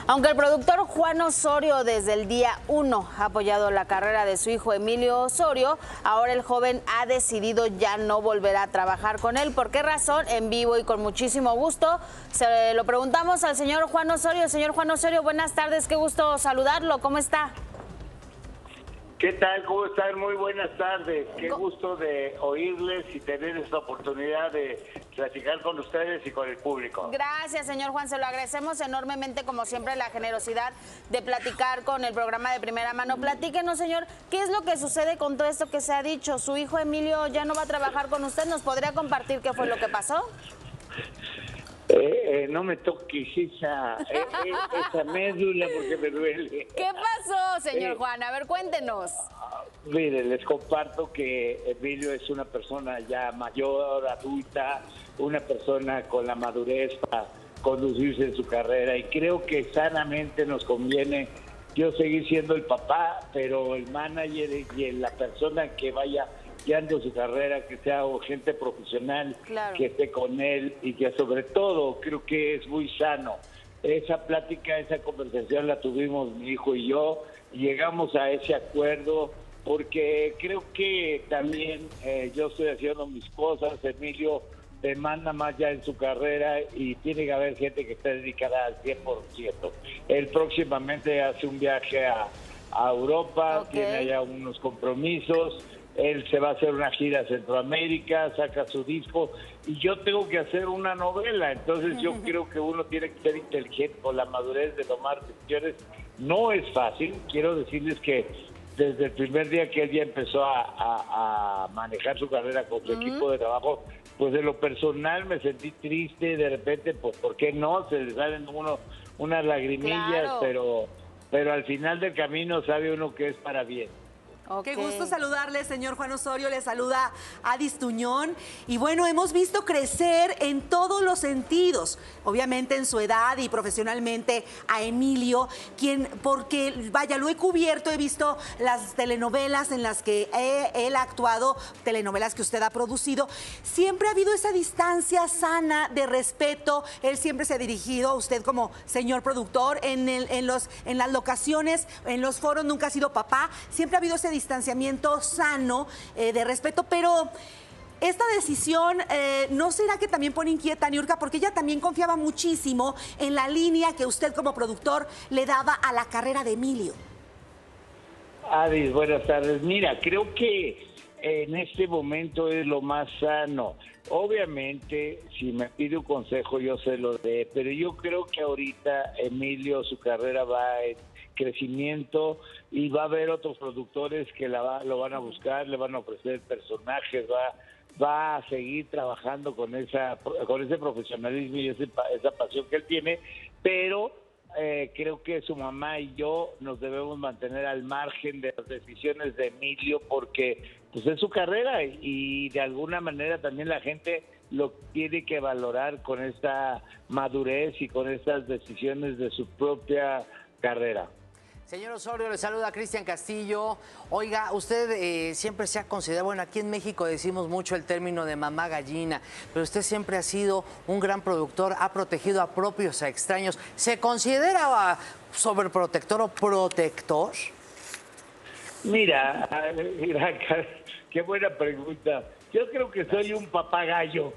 Aunque el productor Juan Osorio desde el día 1 ha apoyado la carrera de su hijo Emilio Osorio, ahora el joven ha decidido ya no volver a trabajar con él. ¿Por qué razón? En vivo y con muchísimo gusto se lo preguntamos al señor Juan Osorio. Señor Juan Osorio, buenas tardes, qué gusto saludarlo, ¿cómo está? ¿Qué tal? ¿Cómo están? Muy buenas tardes. Qué gusto de oírles y tener esta oportunidad de platicar con ustedes y con el público. Gracias, señor Juan. Se lo agradecemos enormemente, como siempre, la generosidad de platicar con el programa de Primera Mano. Platíquenos, señor, ¿qué es lo que sucede con todo esto que se ha dicho? ¿Su hijo Emilio ya no va a trabajar con usted? ¿Nos podría compartir qué fue lo que pasó? No me toques esa médula porque me duele. ¿Qué pasó, señor Juan? A ver, cuéntenos. Mire, les comparto que Emilio es una persona ya mayor, adulta, una persona con la madurez para conducirse en su carrera y creo que sanamente nos conviene yo seguir siendo el papá, pero el manager y la persona que vaya guiando su carrera, que sea gente profesional, claro, que esté con él y que sobre todo creo que es muy sano. Esa plática, esa conversación la tuvimos mi hijo y yo, y llegamos a ese acuerdo porque creo que también yo estoy haciendo mis cosas, Emilio demanda más ya en su carrera y tiene que haber gente que esté dedicada al 100%. Él próximamente hace un viaje a Europa, tiene allá unos compromisos. Él se va a hacer una gira a Centroamérica, saca su disco y yo tengo que hacer una novela. Entonces yo creo que uno tiene que ser inteligente con la madurez de tomar decisiones. No es fácil. Quiero decirles que desde el primer día que él ya empezó a manejar su carrera con su equipo de trabajo, pues de lo personal me sentí triste. De repente, pues ¿por qué no? Se le salen unas lagrimillas, claro, pero al final del camino sabe uno que es para bien. Qué gusto saludarle, señor Juan Osorio. Le saluda Adis Tuñón. Y bueno, hemos visto crecer en todos los sentidos, obviamente en su edad y profesionalmente a Emilio, porque vaya, lo he cubierto, he visto las telenovelas en las que él ha actuado, telenovelas que usted ha producido. Siempre ha habido esa distancia sana de respeto. Él siempre se ha dirigido a usted como señor productor en las locaciones, en los foros, nunca ha sido papá. Siempre ha habido ese distanciamiento sano, de respeto, pero esta decisión, ¿no será que también pone inquieta a Niurka? Porque ella también confiaba muchísimo en la línea que usted como productor le daba a la carrera de Emilio. Adis, buenas tardes. Mira, creo que en este momento es lo más sano. Obviamente, si me pide un consejo, yo se lo dé, pero yo creo que ahorita Emilio, su carrera va en crecimiento y va a haber otros productores que lo van a buscar, le van a ofrecer personajes, va a seguir trabajando con ese profesionalismo y esa pasión que él tiene, pero creo que su mamá y yo nos debemos mantener al margen de las decisiones de Emilio porque pues es su carrera y de alguna manera también la gente lo tiene que valorar con esta madurez y con estas decisiones de su propia carrera. Señor Osorio, le saluda Cristian Castillo. Oiga, usted siempre se ha considerado, bueno, aquí en México decimos mucho el término de mamá gallina, pero usted siempre ha sido un gran productor, ha protegido a propios, a extraños. ¿Se considera sobreprotector o protector? Mira, qué buena pregunta. Yo creo que soy un papá gallo.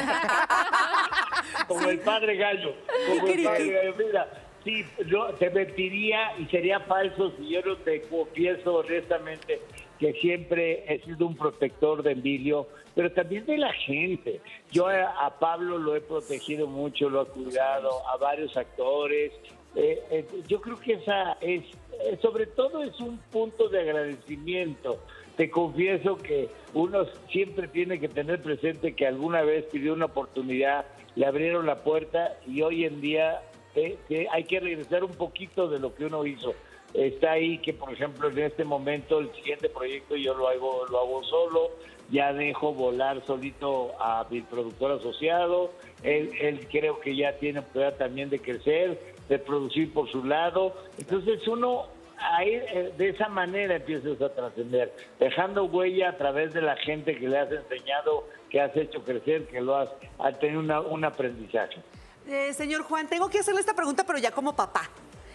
Como el padre gallo. Como el padre gallo. Mira, sí, yo te mentiría y sería falso si yo no te confieso honestamente que siempre he sido un protector de Emilio, pero también de la gente. Yo a Pablo lo he protegido mucho, lo he cuidado, a varios actores. Yo creo que esa es, sobre todo es un punto de agradecimiento. Te confieso que uno siempre tiene que tener presente que alguna vez pidió una oportunidad, le abrieron la puerta y hoy en día que hay que regresar un poquito de lo que uno hizo. Está ahí que, por ejemplo, en este momento el siguiente proyecto yo lo hago solo, ya dejo volar solito a mi productor asociado, él creo que ya tiene oportunidad también de crecer, de producir por su lado, entonces uno ahí, de esa manera empiezas a trascender, dejando huella a través de la gente que le has enseñado, que has hecho crecer, que lo has tenido un aprendizaje. Señor Juan, tengo que hacerle esta pregunta, pero ya como papá.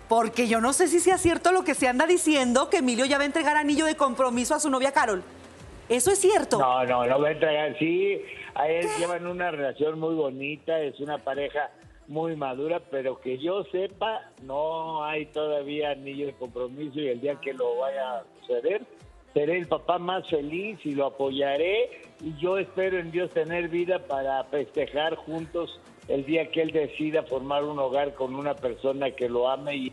Porque yo no sé si sea cierto lo que se anda diciendo, que Emilio ya va a entregar anillo de compromiso a su novia Carol. ¿Eso es cierto? No va a entregar. Sí, a él llevan una relación muy bonita, es una pareja muy madura, pero que yo sepa, no hay todavía anillo de compromiso y el día que lo vaya a suceder, seré el papá más feliz y lo apoyaré y yo espero en Dios tener vida para festejar juntos el día que él decida formar un hogar con una persona que lo ame y...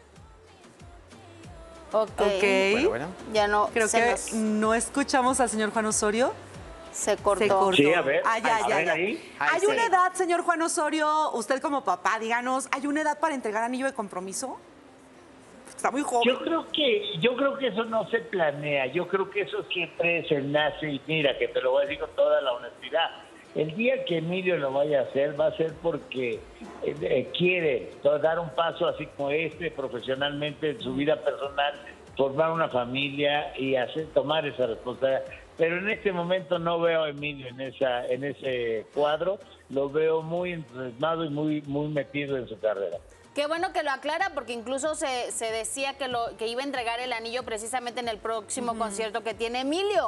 Ok. Bueno. Ya no. Creo que no escuchamos al señor Juan Osorio. Se cortó. Se cortó. Sí, a ver. Ah, ya. Ahí. Ahí ¿Hay sí. una edad, señor Juan Osorio, usted como papá, díganos, ¿hay una edad para entregar anillo de compromiso? Está muy joven. Yo creo que eso no se planea, yo creo que eso siempre se nace y mira, que te lo voy a decir con toda la honestidad. El día que Emilio lo vaya a hacer, va a ser porque quiere dar un paso así como profesionalmente en su vida personal, formar una familia y tomar esa responsabilidad. Pero en este momento no veo a Emilio en ese cuadro, lo veo muy entusiasmado y muy metido en su carrera. Qué bueno que lo aclara, porque incluso se decía que iba a entregar el anillo precisamente en el próximo concierto que tiene Emilio.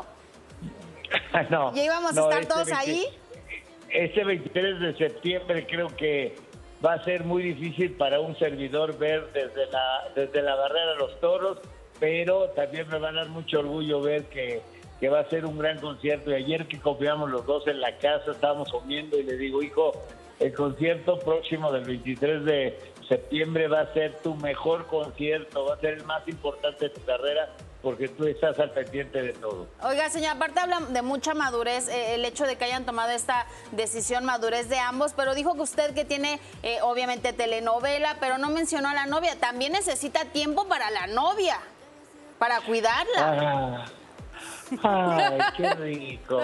No, ¿Ya íbamos a estar todos ahí? Este 23 de septiembre creo que va a ser muy difícil para un servidor ver desde la barrera de los toros, pero también me va a dar mucho orgullo ver que va a ser un gran concierto. Y ayer que confiamos los dos en la casa, estábamos comiendo y le digo, hijo, el concierto próximo del 23 de septiembre va a ser tu mejor concierto, va a ser el más importante de tu carrera, porque tú estás al pendiente de todo. Oiga, señor, aparte hablan de mucha madurez, el hecho de que hayan tomado esta decisión, madurez de ambos, pero dijo que usted que tiene, obviamente, telenovela, pero no mencionó a la novia. También necesita tiempo para la novia, para cuidarla. Ay, qué rico.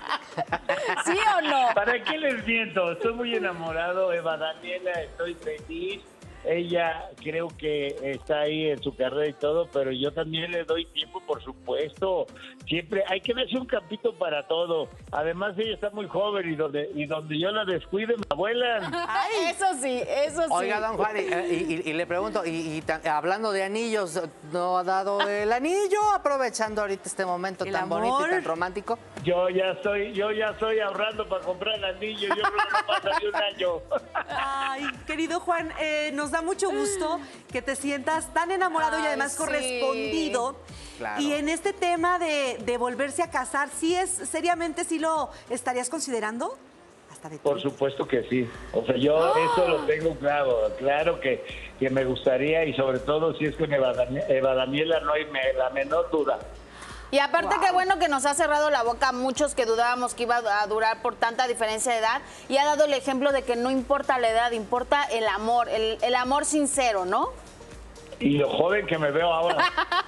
¿Sí o no? ¿Para qué les miento? Estoy muy enamorado, Eva Daniela, estoy feliz. Ella creo que está ahí en su carrera y todo, pero yo también le doy tiempo, por supuesto. Siempre hay que darse un campito para todo. Además, ella está muy joven y donde yo la descuide me abuelan. Ay, eso sí. Oiga, don Juan, y le pregunto, hablando de anillos, ¿no ha dado el anillo aprovechando ahorita este momento El tan amor. bonito y tan romántico? Yo ya estoy ahorrando para comprar el anillo. Yo creo que no pasa ni un año. Ay, querido Juan, nos da mucho gusto que te sientas tan enamorado y Ay, además sí. correspondido. Claro. Y en este tema de volverse a casar, seriamente sí lo estarías considerando? Hasta de Por supuesto que sí. O sea, yo eso lo tengo claro que me gustaría, y sobre todo si es con Eva Daniela, no hay la menor duda. Y aparte, qué bueno que nos ha cerrado la boca a muchos que dudábamos que iba a durar por tanta diferencia de edad, y ha dado el ejemplo de que no importa la edad, importa el amor, el amor sincero, ¿no? Y lo joven que me veo ahora.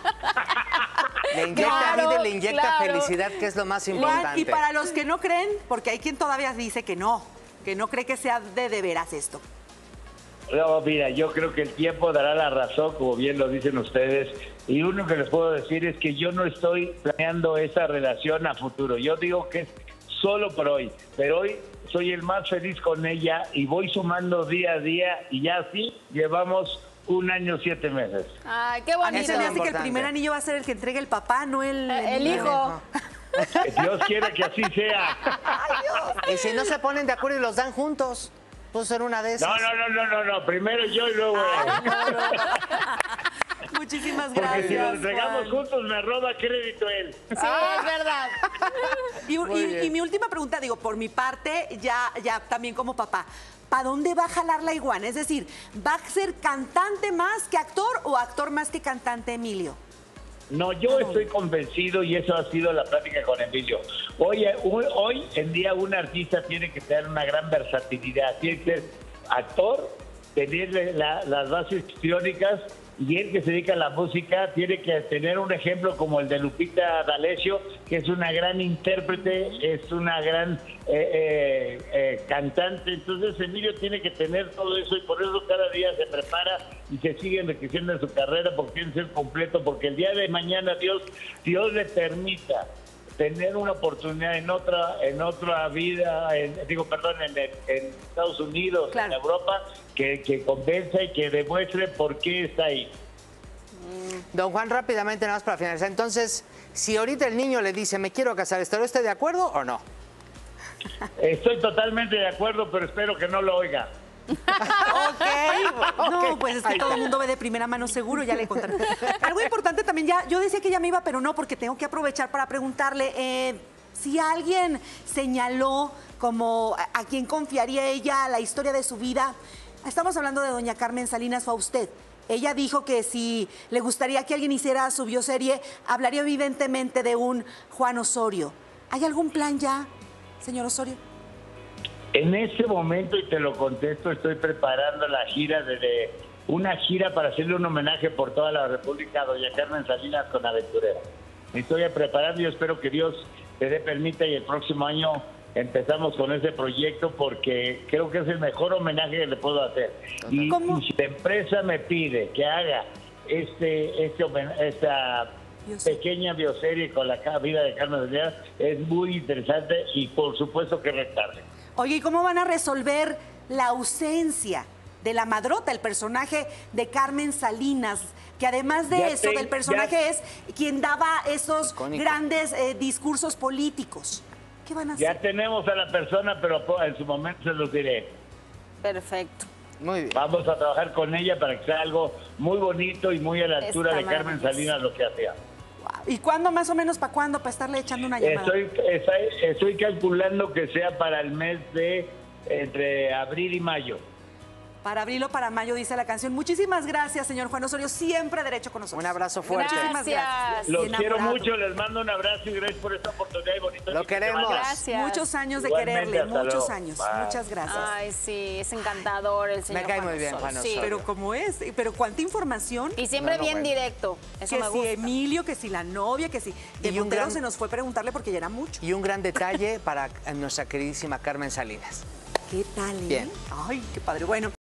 Le inyecta Claro, vida y le inyecta claro. felicidad, que es lo más Juan, importante. y para los que no creen, porque hay quien todavía dice que no cree que sea de veras esto. No, mira, yo creo que el tiempo dará la razón, como bien lo dicen ustedes, y uno que les puedo decir es que yo no estoy planeando esa relación a futuro. Yo digo que es solo por hoy, pero hoy soy el más feliz con ella y voy sumando día a día, y ya así llevamos 1 año 7 meses. Ay, qué A mí bonito. se me hace que el importante. primer anillo va a ser el que entregue el papá, no el hijo. Dios quiere que así sea. Y si no se ponen de acuerdo y los dan juntos, puede ser una de esas. No, primero yo y luego Muchísimas porque gracias. si lo entregamos Juan. juntos me roba crédito él. Sí, es verdad. Y mi última pregunta, digo, por mi parte, ya también como papá, ¿para dónde va a jalar la iguana? Es decir, ¿va a ser cantante más que actor o actor más que cantante, Emilio? No, yo estoy convencido, y eso ha sido la plática con Emilio. Hoy en día un artista tiene que tener una gran versatilidad, tiene que ser actor, tener las bases histriónicas, y él que se dedica a la música tiene que tener un ejemplo como el de Lupita D'Alessio, que es una gran intérprete, es una gran cantante. Entonces Emilio tiene que tener todo eso, y por eso cada día se prepara y se sigue enriqueciendo en su carrera, porque tiene que ser completo, porque el día de mañana Dios le permita tener una oportunidad en otra vida, en Estados Unidos, Claro. en Europa, que convenza y que demuestre por qué está ahí. Don Juan, rápidamente, nada más para finalizar. Entonces, si ahorita el niño le dice, me quiero casar, ¿estará usted de acuerdo o no? Estoy totalmente de acuerdo, pero espero que no lo oiga. No, pues es que todo el mundo ve de primera mano seguro, ya le contaré. Algo importante también, yo decía que ya me iba, pero no, porque tengo que aprovechar para preguntarle si alguien señaló como a quién confiaría ella la historia de su vida. Estamos hablando de doña Carmen Salinas, fue a usted. Ella dijo que si le gustaría que alguien hiciera su bioserie, hablaría evidentemente de un Juan Osorio. ¿Hay algún plan ya, señor Osorio? En este momento, y te lo contesto, estoy preparando una gira para hacerle un homenaje por toda la República a doña Carmen Salinas con Aventurera. Me estoy preparando y yo espero que Dios te dé permita y el próximo año empezamos con ese proyecto porque creo que es el mejor homenaje que le puedo hacer. Y si la empresa me pide que haga esta pequeña bioserie con la vida de Carmen Salinas, es muy interesante y por supuesto que rentable. Oye, ¿y cómo van a resolver la ausencia de la Madrota, el personaje de Carmen Salinas, que además de del personaje es quien daba esos grandes discursos políticos? ¿Qué van a hacer? Ya tenemos a la persona, pero en su momento se los diré. Perfecto. Muy bien. Vamos a trabajar con ella para que sea algo muy bonito y muy a la altura de Carmen Salinas lo que hacía. ¿Y cuándo más o menos, para cuándo, para estarle echando una llamada? Estoy calculando que sea para el mes de entre abril y mayo. Para abril o para mayo, dice la canción. Muchísimas gracias, señor Juan Osorio. Siempre derecho con nosotros. Un abrazo fuerte. Muchísimas gracias. Los Bien quiero enamorado. mucho, les mando un abrazo y gracias por esta oportunidad y bonito. Lo queremos. Gracias. Muchos años de Igualmente, quererle, hasta muchos luego. años. Bye. Muchas gracias. Ay, sí, es encantador el señor Me cae Juan muy bien, Osorio. Juan Sí. Osorio. Pero ¿cómo es? Pero cuánta información. Y siempre No, bien bueno. directo. Eso Que me si gusta. Emilio, que si la novia, que si... De Y un Montero gran- se nos fue preguntarle porque ya era mucho. Y un gran detalle para nuestra queridísima Carmen Salinas. ¿Qué tal, Bien. Ay, qué padre. Bueno.